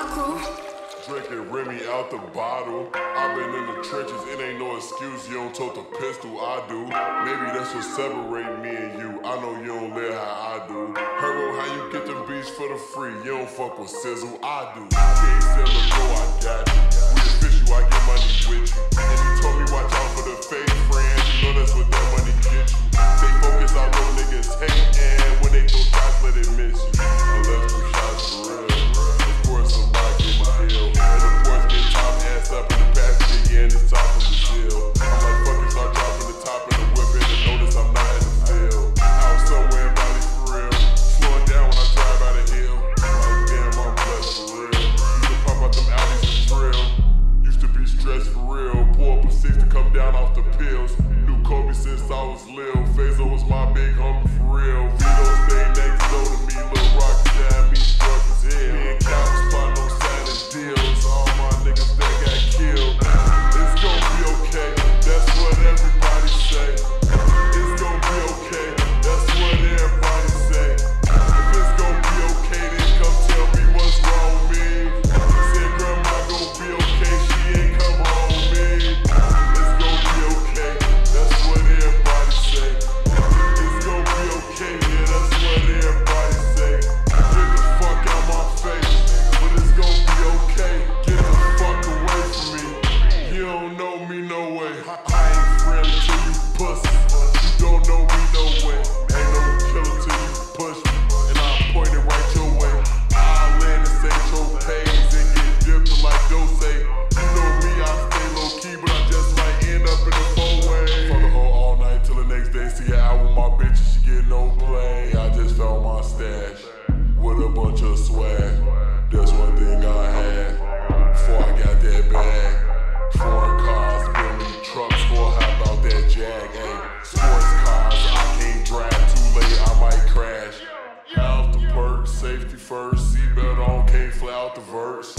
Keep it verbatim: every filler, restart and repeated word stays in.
crew. Drinking Remy out the bottle. I've been in the trenches, it ain't no excuse. You don't tote the pistol, I do. Maybe that's what separate me and you. I know you don't live how I do. Herbo, how you get them beats for the free? You don't fuck with Sizzle, I do. Can't sell a go, I got you. We official, I get money with you. And you told me watch out for the fake friends. You know that's what that money get you. Stay focused, I know niggas hate. And when they throw shots, let it miss you. Unless them shots for real. Of course, somebody getting killed. And of course, get top ass up in the passenger, yeah, and it's top of the hill. I'm like, fuck it, start dropping the top of the whip in and notice I'm not in the field. Out somewhere in Valley for real. Slowing down when I drive out of hill. Like, damn, I'm blessed for real. Used to pop out them alleys and drill. Used to be stressed for real. Pour up a six to come down off the pills. Knew Kobe since I was lil. Fazo was my big homie for real. Vito stayed next door to me. Lil Rock down me, drunk as hell. Me and Cal was plotting on Saturday deals. All my niggas that got killed. It's gon' be okay, that's what everybody say. It's gon' be okay, that's what everybody say. If it's gon' be okay, then come tell me what's wrong with me. Said grandma gon' be okay, she ain't come home with me. It's gon' be okay, that's what everybody say. It's gon' be okay, yeah, that's what everybody say. Get the fuck out my face, but it's gon' be okay. Get the fuck away from me. You don't know me no way. I, I ain't friendly to you pussy. You don't know me no way. Ain't no killer till you push me, and I'll point it right your way. I'll land and say trophies and get dipped like Dose. You know me, I stay low key, but I just might end up in the four-way. Fuck a hoe all night till the next day. See her out with my bitch and she get no play. I just found my stash with a bunch of swag. That's one thing I had before I got that bag. Foreign cars, Bentley trucks, or how about that Jag? Ay, sports cars, I can't drive too late, I might crash. Out the perk, safety first, seatbelt on, can't fly out the verse.